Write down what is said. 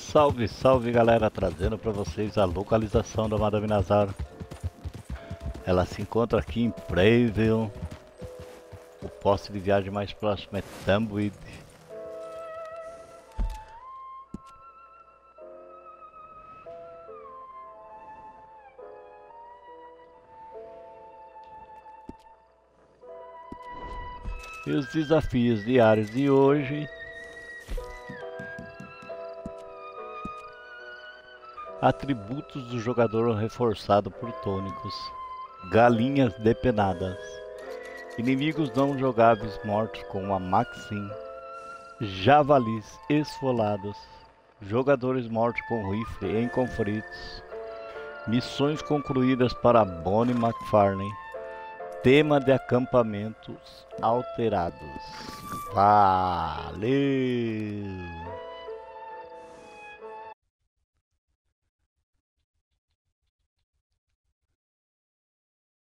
Salve, salve galera, trazendo para vocês a localização da Madame Nazar. Ela se encontra aqui em Preyville. O posto de viagem mais próximo é Tumbleweed. E os desafios diários de hoje: atributos do jogador reforçado por tônicos, galinhas depenadas, inimigos não jogáveis mortos com a Maxim, javalis esfolados, jogadores mortos com rifle em conflitos, missões concluídas para Bonnie McFarlane, tema de acampamentos alterados. Valeu!